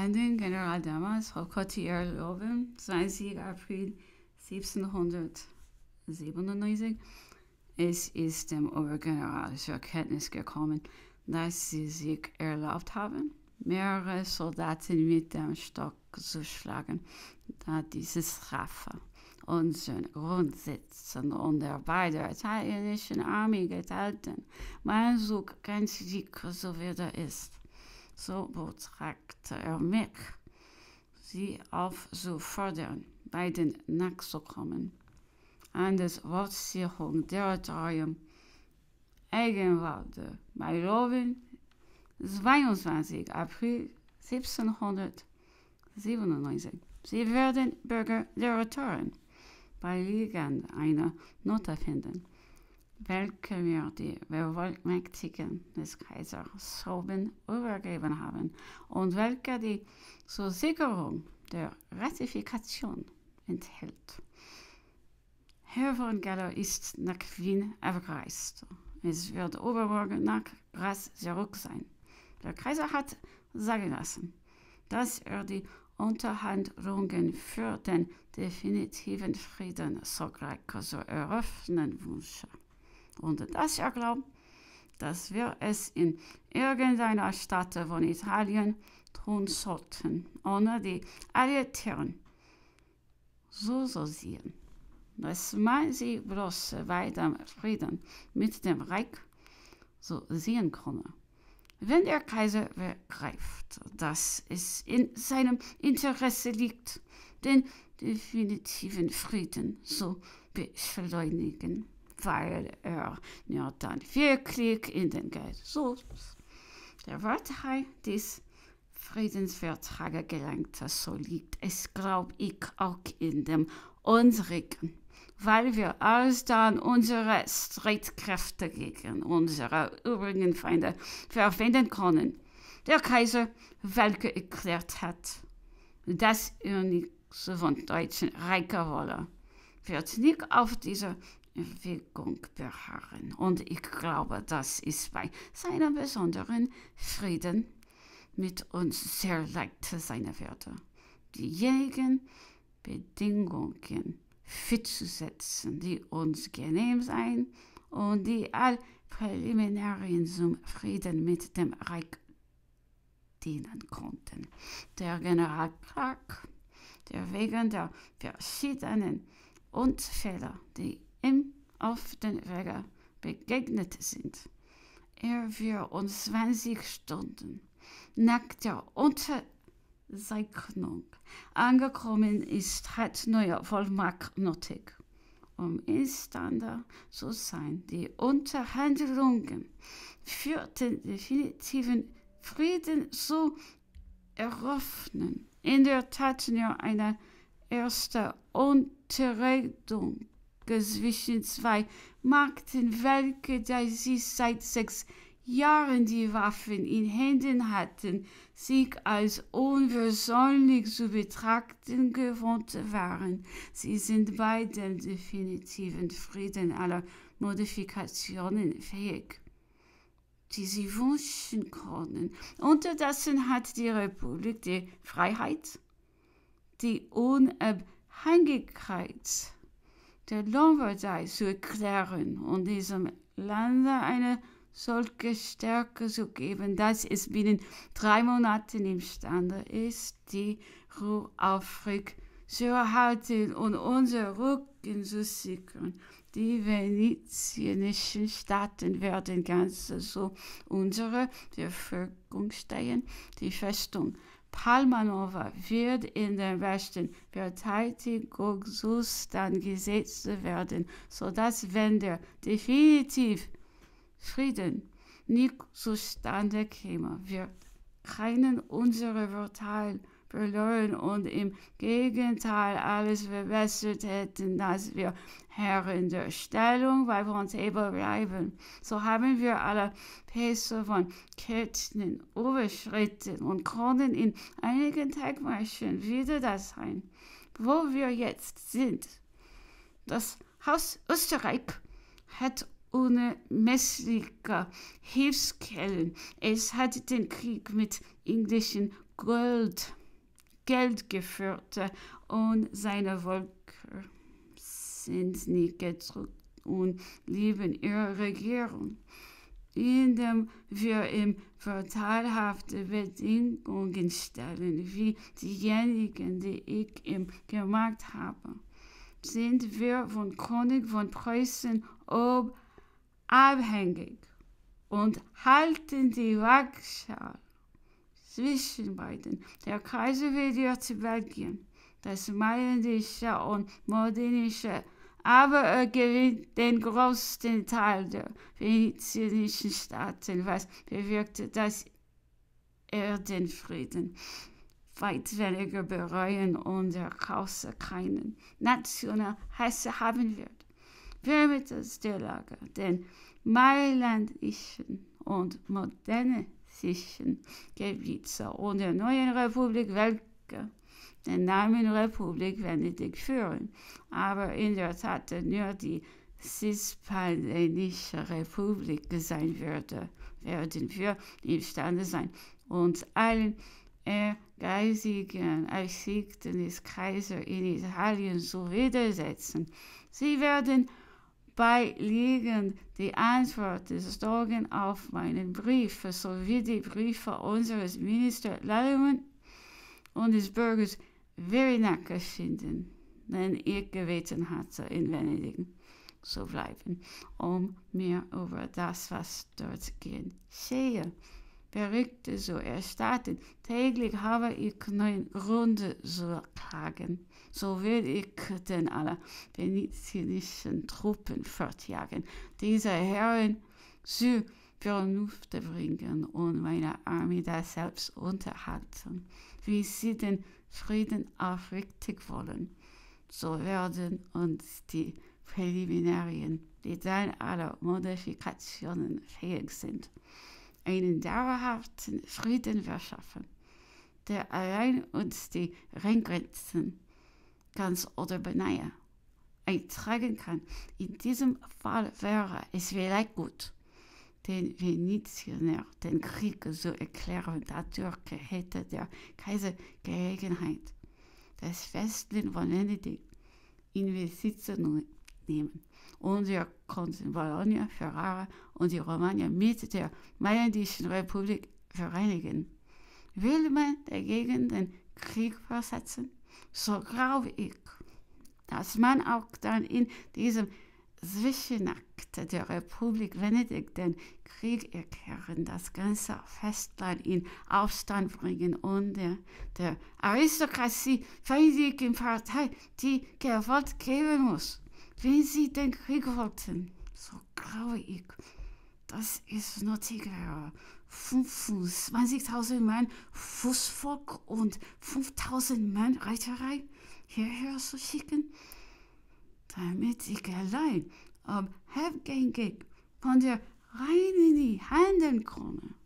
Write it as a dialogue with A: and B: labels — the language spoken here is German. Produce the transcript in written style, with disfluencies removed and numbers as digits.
A: Händen General damals, Hauptquartier Leuven, 20. April 1797. Es ist dem Obergeneral zur Kenntnis gekommen, dass sie sich erlaubt haben, mehrere Soldaten mit dem Stock zu schlagen, da diese Strafe unseren Grundsätzen und der beiden italienischen Armee geteilten Meinzug ganz sicher so wieder ist. So betragte er mich, sie aufzufordern, beiden nachzukommen. An das Wortsicherung Territorium Eigenwalde bei Leuven, 22. April 1797. Sie werden Bürger der Autoren bei Liegend eine Note finden, welche mir die Bevollmächtigten des Kaisers oben übergeben haben und welche die zur Sicherung der Ratifikation enthält. Herr von Geller ist nach Wien abgereist. Es wird übermorgen nach Graz zurück sein. Der Kaiser hat sagen lassen, dass er die Unterhandlungen für den definitiven Frieden sogleich zu eröffnen wünsche. Und dass er glaubt, dass wir es in irgendeiner Stadt von Italien tun sollten, ohne die Alliierten so zu sehen, dass man sie bloß bei dem Frieden mit dem Reich so sehen könne. Wenn der Kaiser begreift, dass es in seinem Interesse liegt, den definitiven Frieden zu beschleunigen, weil er nur dann wirklich in den Geist der Partei des Friedensvertrages gelangt, so liegt es, glaube ich, auch in dem unsrigen, weil wir alsdann unsere Streitkräfte gegen unsere übrigen Feinde verwenden können. Der Kaiser, welcher erklärt hat, dass er nichts von deutschen Reichen wolle, wird nicht auf dieser Erwägung beharren. Und ich glaube, dass es bei seinem besonderen Frieden mit uns sehr leicht sein werde, diejenigen Bedingungen festzusetzen, die uns genehm sein und die all Präliminarien zum Frieden mit dem Reich dienen konnten. Der General Clark, der wegen der verschiedenen Unfälle, die ihm auf den Wege begegnet sind, er für uns 20 Stunden nach der Unterzeichnung angekommen ist, hat neue Vollmacht nötig, um imstande zu sein, die Unterhandlungen für den definitiven Frieden zu eröffnen. In der Tat nur eine erste Unterredung zwischen zwei Mächten, welche, da sie seit 6 Jahren die Waffen in Händen hatten, sich als unversöhnlich zu betrachten gewohnt waren. Sie sind bei dem definitiven Frieden aller Modifikationen fähig, die sie wünschen können. Unterdessen hat die Republik die Freiheit, die Unabhängigkeit der Lombardei zu erklären und diesem Lande eine solche Stärke zu geben, dass es binnen 3 Monaten imstande ist, die Ruhe aufrecht zu erhalten und unser Rücken zu sichern. Die venezianischen Staaten werden ganz so unsere Verfügung stehen. Die Festung Palmanova wird in den besten Verteidigungszustand gesetzt werden, sodass, wenn der definitiv Frieden nicht zustande käme, wir keinen unserer Vorteile verloren und im Gegenteil alles verbessert hätten, dass wir Herren der Stellung bei Fontable bleiben. So haben wir alle Pässe von Ketten überschritten und können in einigen Tagmärschen wieder das sein, wo wir jetzt sind. Das Haus Österreich hat unermessliche Hilfsquellen. Es hat den Krieg mit englischen Geld geführte und seine Völker sind nicht gedrückt und lieben ihre Regierung, indem wir ihm vorteilhafte Bedingungen stellen, wie diejenigen, die ich ihm gemacht habe, sind wir von König von Preußen abhängig und halten die Waagschale zwischen beiden. Der Kaiser will zu Belgien, das mailändische und modernische, aber er gewinnt den größten Teil der venezianischen Staaten, was bewirkte, dass er den Frieden weit weniger bereuen und der Kaiser keinen nationalen Hass haben wird. Vermittels der Lage, den mailändischen und modernistischen Gebiete und der neuen Republik, welche den Namen Republik Venedig führen, aber in der Tat nur die Cispanische Republik sein würde, werden wir imstande sein, uns allen ehrgeizigen Absichten des Kaisers in Italien zu widersetzen. Sie werden beiliegen die Antwort des Dogen auf meinen Brief sowie die Briefe unseres Ministers Lallement und des Bürgers Verinac finden, denn ich gebeten hatte, in Venedig zu bleiben, mir über das, was dort geschehe, Berichte zu erstatten. Täglich habe ich neue Gründe zu klagen. So will ich denn alle venezianischen Truppen fortjagen, diese Herren zu Vernunft bringen und meine Armee das selbst unterhalten, wie sie den Frieden aufrichtig wollen. So werden uns die Präliminarien, die dann aller Modifikationen fähig sind, einen dauerhaften Frieden verschaffen, der allein uns die Ringgrenzen ganz oder beinahe eintragen kann. In diesem Fall wäre es vielleicht gut, den Venezianern den Krieg zu erklären. Dadurch hätte der Kaiser Gelegenheit, das Festland von Venedig in Besitz zu nehmen. Und wir konnten Bologna, Ferrara und die Romagna mit der Mailändischen Republik vereinigen. Will man dagegen den Krieg versetzen? So glaube ich, dass man auch dann in diesem Zwischenakt der Republik Venedig den Krieg erklären, das ganze Festland in Aufstand bringen und der Aristokratie feindlichen Partei die Gewalt geben muss, wenn sie den Krieg wollten. So glaube ich, dass es nötig wäre, 25.000 Mann Fußvolk und 5.000 Mann Reiterei hierher zu schicken, damit ich allein abhängig von der Rhein in die Hände komme.